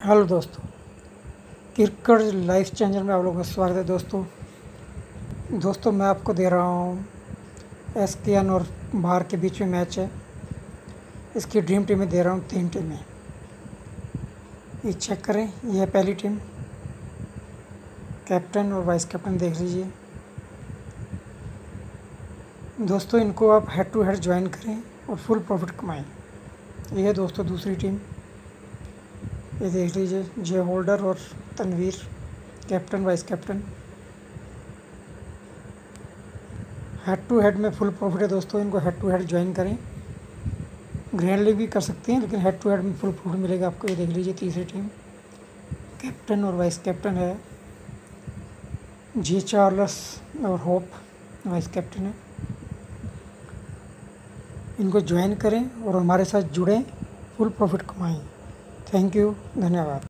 Hello दोस्तों, cricket life channel में आप लोगों का स्वागत है। दोस्तों मैं आपको दे रहा हूँ एसकेएन और बाहर के बीच में मैच है। इसकी ड्रीम टीमें दे रहा हूँ 3 टीमें। ये चेक करें, यह है पहली टीम। कैप्टन और वाइस कैप्टन देख लीजिए। दोस्तों इनको आप हेड टू हेड ज्वाइन करें और फुल प्रॉफिट कमाएं। ये है दोस्तों दूसरी टीम, ये देख लीजिए। जय होल्डर और Tanveer, captain vice captain. Head to head में फुल प्रॉफिट है दोस्तों, इनको हेड टू हेड ज्वाइन करें। ग्रैंड लीग भी कर सकते हैं, लेकिन हेड टू हेड में फुल प्रॉफिट मिलेगा आपको। ये देख लीजिए तीसरी टीम, कैप्टन और वाइस कैप्टन है। जी चार्ल्स और होप वाइस कैप्टन है। इनको ज्वाइन करें और हमारे साथ जुड़ें, फुल प्रॉफिट कमाएं। थैंक यू, धन्यवाद।